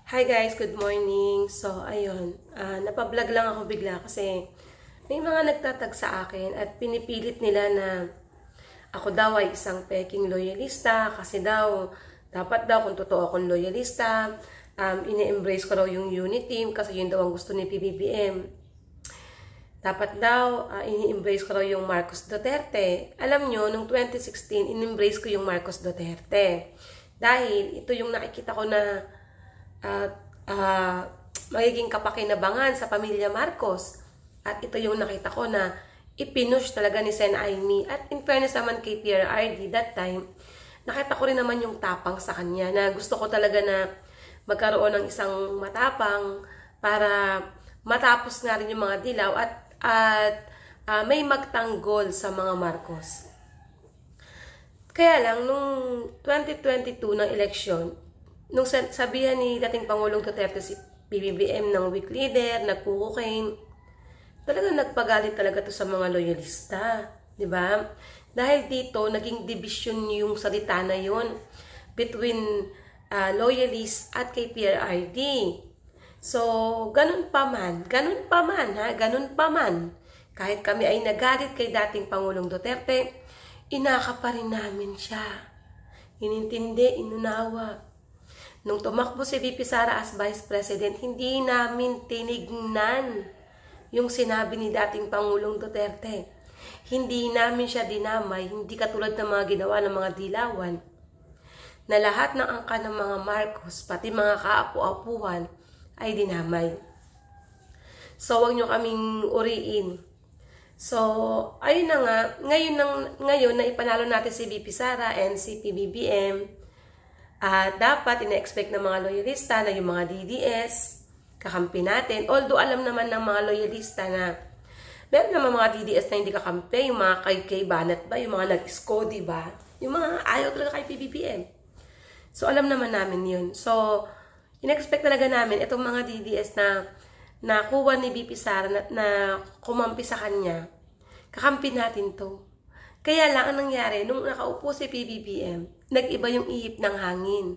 Hi guys, good morning. So, ayun, napablog lang ako bigla kasi may mga nagtatag sa akin at pinipilit nila na ako daw ay isang peking loyalista kasi daw, dapat daw kung totoo akong loyalista, ini-embrace ko daw yung unity team kasi yun daw ang gusto ni PBBM. Dapat daw, ini-embrace ko daw yung Marcos Duterte. Alam nyo, noong 2016, in-embrace ko yung Marcos Duterte. Dahil ito yung nakikita ko na magiging kapakinabangan sa pamilya Marcos. At ito yung nakita ko na ipinush talaga ni Sen Aimee. At in fairness naman kay PRRD that time, nakita ko rin naman yung tapang sa kanya na gusto ko talaga na magkaroon ng isang matapang para matapos nga rin yung mga dilaw at may magtanggol sa mga Marcos. Kaya lang, nung 2022 ng eleksyon, nung sabihan ni dating Pangulong Duterte si PBBM ng weak leader, nagpukukain, talagang nagpagalit talaga to sa mga loyalista. Diba? Dahil dito, naging division yung salita na yun between loyalists at kay PRRD. So, ganun pa man, kahit kami ay nagalit kay dating Pangulong Duterte, inaka pa rin namin siya. Inintindi, inunawa. Nung tumakbo si VP Sara as Vice President, hindi namin tinignan yung sinabi ni dating Pangulong Duterte. Hindi namin siya dinamay, hindi katulad ng mga ginawa ng mga dilawan, na lahat ng angka ng mga Marcos, pati mga kaapu-apuhan, ay dinamay. So, huwag nyo kaming uriin. So, ayun na nga, ngayon na ipanalo natin si VP Sara and si PBBM, dapat ina-expect ng mga loyalista na yung mga DDS, kakampi natin. Although alam naman ng mga loyalista na meron naman mga DDS na hindi kakampi, yung mga kay Banat ba, yung mga nag-SCO, diba? Yung mga ayaw talaga kay PBBM. So, alam naman namin yun. So, ina-expect talaga namin itong mga DDS na nakuha ni VP Sara na kumampi sa kanya, kakampi natin to. Kaya lang, ang nangyari, nung nakaupo si PBBM, nag-iba yung ihip ng hangin.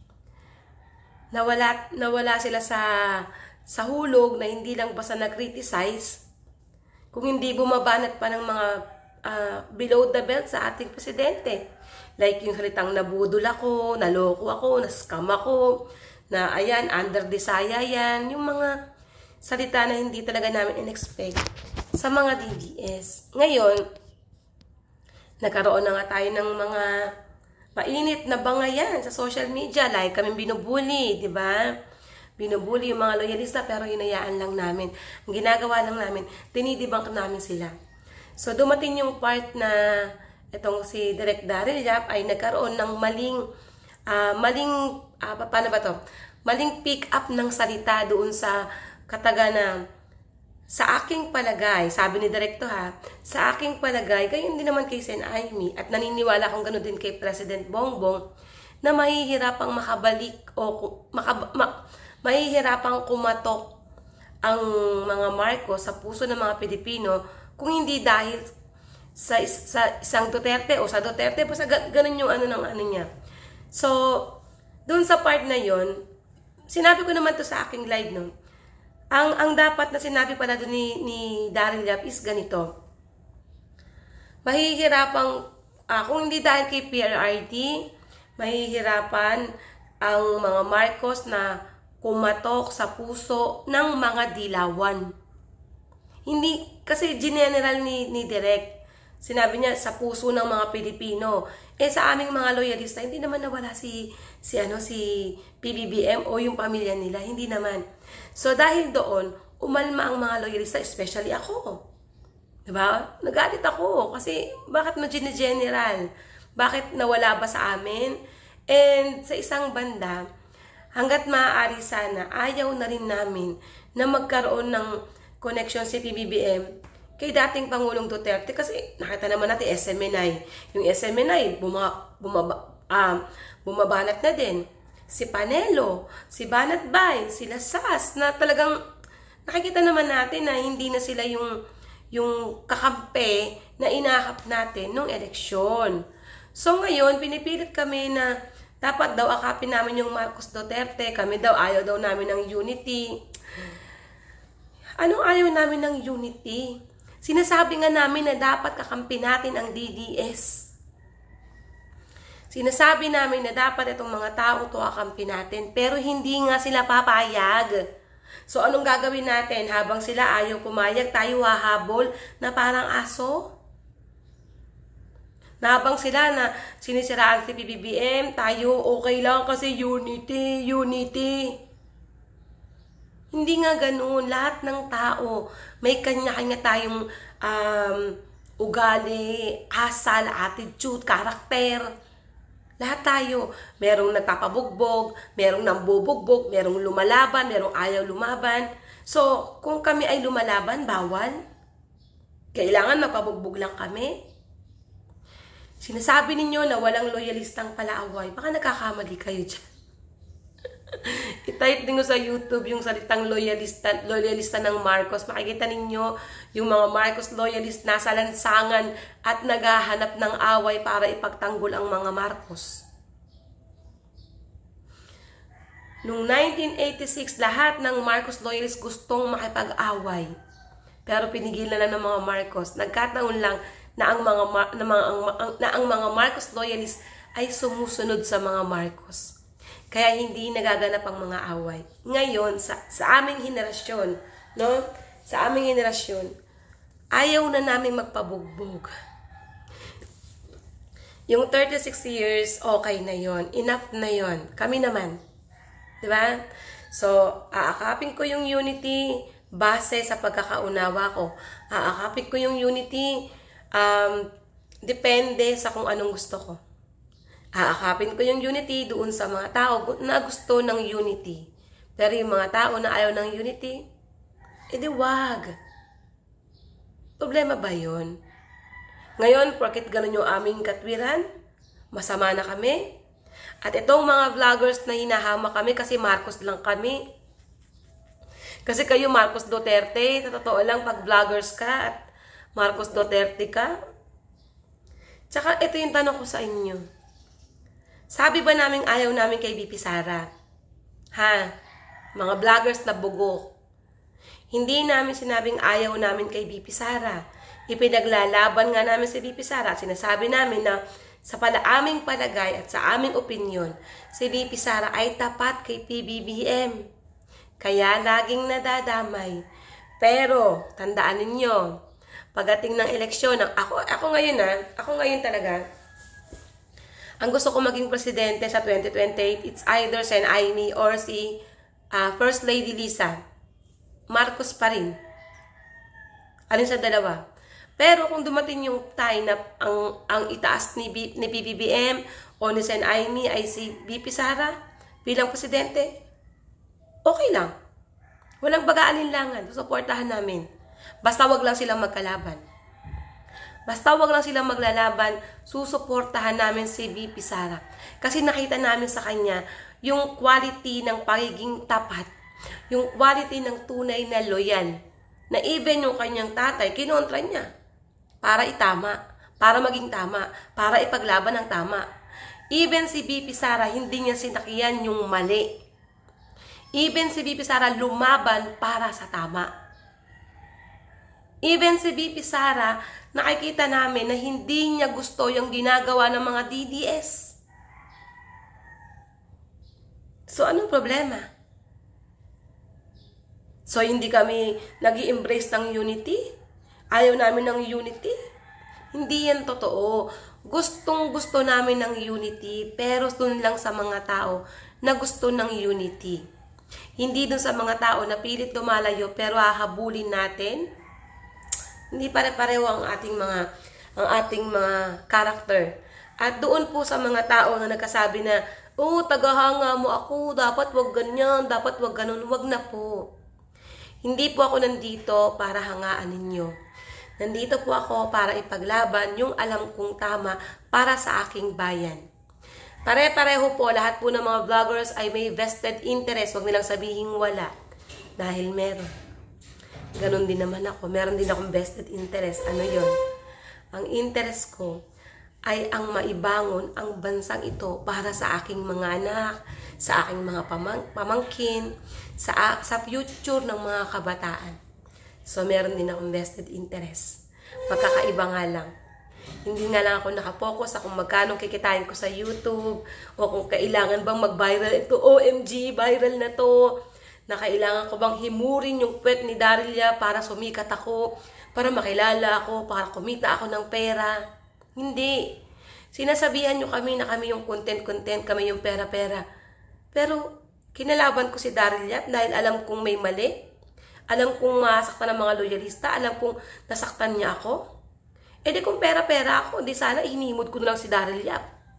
Nawala sila sa hulog na hindi lang basta nag-criticize, kung hindi bumabanat pa ng mga below the belt sa ating presidente. Like yung salitang nabudol ako, naloko ako, na-scam ako, na ayan, under desaya yan, yung mga salita na hindi talaga namin in-expect sa mga DDS. Ngayon, nagkaroon na nga tayo ng mga mainit na bangayan sa social media. Like kami binubuli, di ba? Binubuli yung mga loyalista pero hinayaan lang namin. Ang ginagawa lang namin, dinidebunk namin sila. So, dumating yung part na itong si Direk Daryl Yap ay nagkaroon ng paano ba to? Maling pick up ng salita doon sa kataga na sa aking palagay, sabi ni Direkto sa aking palagay, gayon din naman kay Sen Aimee at naniniwala akong gano'n din kay President Bongbong na mahihirapang makabalik o mahihirapang kumatok ang mga Marcos sa puso ng mga Pilipino kung hindi dahil sa isang Duterte o sa Duterte, basta ganun yung niya. So, doon sa part na yon, sinabi ko naman to sa aking live noon. Ang dapat na sinabi pala doon ni Daryl Yap is ganito. Mahihirapang, kung hindi dahil kay PRRD, mahihirapan ang mga Marcos na kumatok sa puso ng mga dilawan. Hindi, kasi general ni Direk, sinabi niya sa puso ng mga Pilipino. Sa aming mga loyalista, hindi naman nawala si PBBM o yung pamilya nila. Hindi naman. So, dahil doon, umalma ang mga loyalista, especially ako. Diba? Nagalit ako kasi bakit mo general? Bakit nawala ba sa amin? And sa isang banda, hanggat maaari sana, ayaw na rin namin na magkaroon ng connection si PBBM kay dating Pangulong Duterte kasi nakita naman natin SMNI. Yung SMNI, bumabanat na din. Si Panelo, si Banatbay, sila SAS, na talagang nakikita naman natin na hindi na sila yung kakampi na inahap natin nung eleksyon. So ngayon, pinipilit kami na Dapat daw akapin namin yung Marcos Duterte. Kami daw, ayaw daw namin ng unity. Anong ayaw namin ng unity? Sinasabi nga namin na dapat kakampi natin ang DDS. Sinasabi namin na dapat itong mga taong to kakampi natin. Pero hindi nga sila papayag. So anong gagawin natin? Habang sila ayaw pumayag, tayo hahabol na parang aso? Na habang sila na sinisiraan si PBBM, tayo okay lang kasi unity, unity. Hindi nga ganoon. Lahat ng tao, may kanya-kanya tayong ugali, asal, attitude, karakter. Lahat tayo. Merong nagpapabugbog, merong nambubugbog, merong lumalaban, merong ayaw lumaban. So, kung kami ay lumalaban, bawal. Kailangan magpabugbog lang kami. Sinasabi ninyo na walang loyalistang palaaway. Baka nagkakamali kayo dyan. I-type din sa YouTube yung salitang loyalista ng Marcos. Makikita ninyo yung mga Marcos loyalist nasa lansangan at naghahanap ng away para ipagtanggol ang mga Marcos. Noong 1986, lahat ng Marcos loyalist gustong makipag-away. Pero pinigilan na ng mga Marcos. Nagkataon lang na ang mga Marcos loyalist ay sumusunod sa mga Marcos. Kaya hindi nagaganap ang mga away. Ngayon, sa aming henerasyon, no? Sa aming henerasyon, ayaw na namin magpabugbog. Yung 36 years, okay na yon, enough na yon. Kami naman. Diba? So, aakapin ko yung unity base sa pagkakaunawa ko. Aakapin ko yung unity depende sa kung anong gusto ko. Aakapin ko yung unity doon sa mga tao na gusto ng unity. Pero yung mga tao na ayaw ng unity, edi wag. Problema ba yun? Ngayon, porket ganun yung aming katwiran, masama na kami. At itong mga vloggers na hinahama kami kasi Marcos lang kami. Kasi kayo Marcos Duterte, sa totoo lang pag vloggers ka at Marcos Duterte ka. Tsaka ito yung tanong ko sa inyo. Sabi ba namin ayaw namin kay VP Sara? Ha? Mga vloggers na bugo. Hindi namin sinabing ayaw namin kay VP Sara. Ipinaglalaban nga namin si VP Sara. Sinasabi namin na sa aming palagay at sa aming opinyon, si VP Sara ay tapat kay PBBM. Kaya laging nadadamay. Pero, tandaan ninyo, pagdating ng eleksyon, ako ngayon talaga, ang gusto ko maging presidente sa 2028, it's either Sen Aimee or si First Lady Lisa. Marcos pa rin. Alin sa dalawa. Pero kung dumating yung time na ang itaas ni PBBM o ni Sen Aimee ay si VP Sara bilang presidente, okay lang. Walang baga-alinlangan. Susuportahan namin. Basta wag lang silang magkalaban. Basta wag lang silang maglalaban, susuportahan namin si VP Sara. Kasi nakita namin sa kanya yung quality ng pagiging tapat. Yung quality ng tunay na loyal. Na even yung kanyang tatay, kinontra niya. Para itama. Para maging tama. Para ipaglaban ang tama. Even si VP Sara, hindi niya sinakyan yung mali. Even si VP Sara, lumaban para sa tama. Even si VP Sara, nakikita namin na hindi niya gusto yung ginagawa ng mga DDS. So, anong problema? So, hindi kami nag-i-embrace ng unity? Ayaw namin ng unity? Hindi yan totoo. Gustong-gusto namin ng unity, pero dun lang sa mga tao na gusto ng unity. Hindi dun sa mga tao na pilit lumalayo, pero hahabulin natin. Hindi pare-pareho ang ating mga karakter. At doon po sa mga tao na nagkasabi na, tagahanga mo ako, dapat wag ganyan, dapat wag ganun, wag na po. Hindi po ako nandito para hangaan ninyo. Nandito po ako para ipaglaban yung alam kong tama para sa aking bayan. Pare-pareho po, lahat po ng mga vloggers ay may vested interest. Wag nilang sabihin wala. Dahil meron. Ganon din naman ako. Meron din akong vested interest. Ano yon? Ang interest ko ay ang maibangon ang bansang ito para sa aking mga anak, sa aking mga pamangkin, sa future ng mga kabataan. So, meron din akong vested interest. Magkakaiba nga lang. Hindi nga lang ako nakapokus sa kung magkano kikitain ko sa YouTube o kung kailangan bang mag-viral ito. OMG, viral na to. Na kailangan ko bang himurin yung puwet ni Darylia para sumikat ako, para makilala ako, para kumita ako ng pera. Hindi. Sinasabihan nyo kami na kami yung content, kami yung pera-pera. Pero kinalaban ko si Darylia dahil alam kong may mali. Alam kong masaktan ng mga loyalista. Alam kong nasaktan niya ako. Eh di kung pera-pera ako, di sana hinimod ko na lang si Darylia.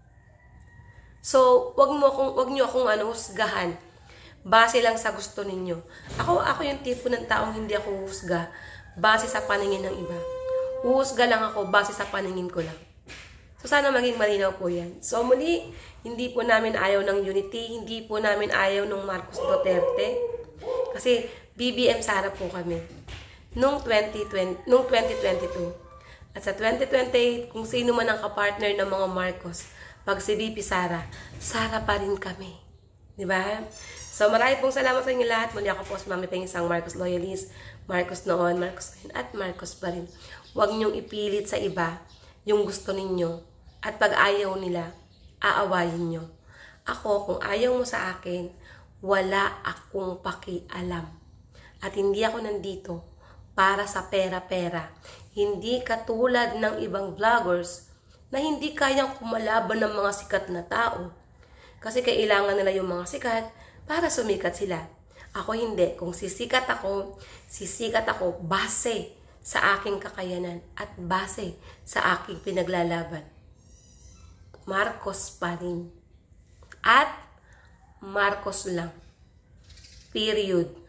So, wag niyo akong husgahan. Base lang sa gusto ninyo. Ako yung tipo ng taong hindi ako husga base sa paningin ng iba. Uhusga lang ako base sa paningin ko lang. So, sana maging malinaw po yan. So, muli, hindi po namin ayaw ng unity. Hindi po namin ayaw ng Marcos Duterte. Kasi, BBM Sara po kami. Nung 2022. At sa 2028, kung sino man ang kapartner ng mga Marcos, pag si VP Sara, Sara pa rin kami. Diba? So, marami pong salamat sa inyo lahat. Muli ako po si Mami Peng, isang Marcos loyalist. Marcos noon, Marcos ngayon, at Marcos pa rin. Huwag niyong ipilit sa iba yung gusto ninyo. At pag ayaw nila, aawayin niyo. Ako, kung ayaw mo sa akin, wala akong pakialam. At hindi ako nandito para sa pera-pera. Hindi katulad ng ibang vloggers na hindi kayang kumalaban ng mga sikat na tao. Kasi kailangan nila yung mga sikat para sumikat sila. Ako hindi. Kung sisikat ako base sa aking kakayanan at base sa aking pinaglalaban. Marcos pa rin. At Marcos lang. Period.